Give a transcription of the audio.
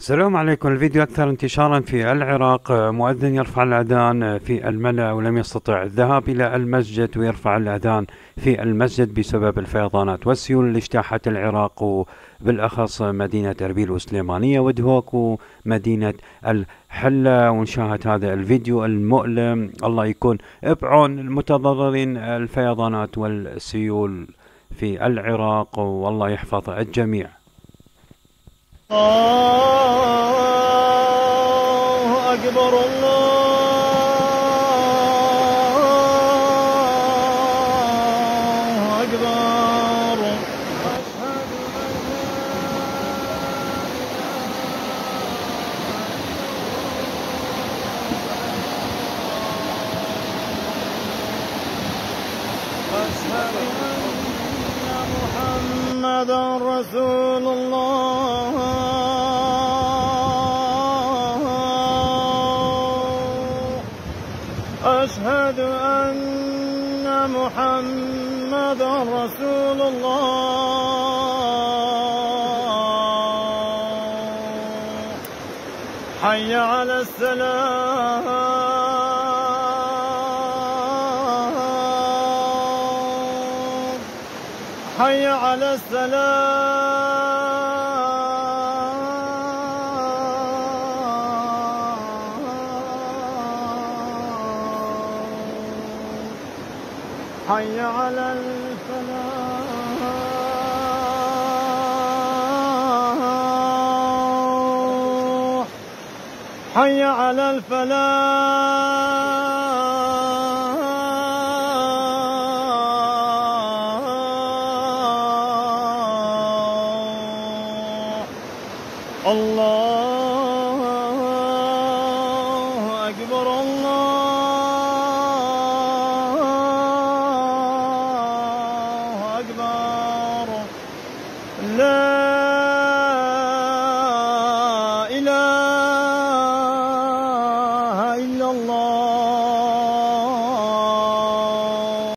السلام عليكم. الفيديو أكثر انتشارا في العراق. مؤذن يرفع الأذان في الملأ ولم يستطع الذهاب إلى المسجد ويرفع الأذان في المسجد بسبب الفيضانات والسيول اللي اجتاحت العراق، وبالأخص مدينة أربيل وسليمانية ودهوك ومدينة الحلة. ونشاهد هذا الفيديو المؤلم. الله يكون بعون المتضررين الفيضانات والسيول في العراق، والله يحفظ الجميع. الله أكبر الله أكبر. أشهد أن محمدا رسول الله. أشهد أن محمدا رسول الله. حي على السلام. حي على السلام. حي على الفلاح. حي على الفلاح. الله أكبر الله أكبر. لا